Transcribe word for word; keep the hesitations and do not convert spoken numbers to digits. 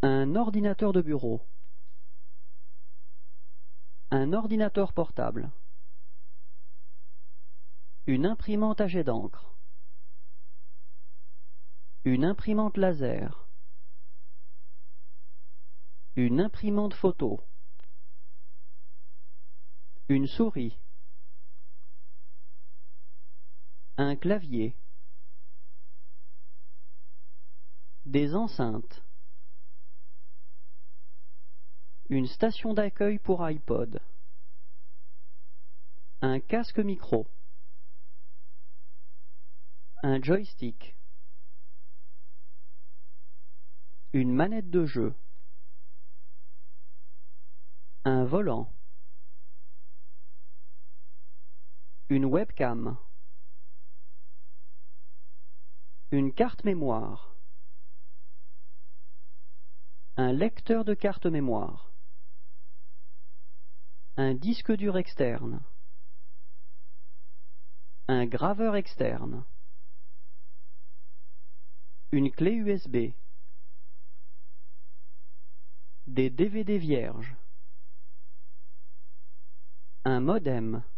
Un ordinateur de bureau. Un ordinateur portable. Une imprimante à jet d'encre. Une imprimante laser. Une imprimante photo. Une souris. Un clavier. Des enceintes. Une station d'accueil pour iPod. Un casque micro. Un joystick. Une manette de jeu. Un volant. Une webcam. Une carte mémoire. Un lecteur de carte mémoire. Un disque dur externe. Un graveur externe. Une clé U S B. Des D V D vierges. Un modem.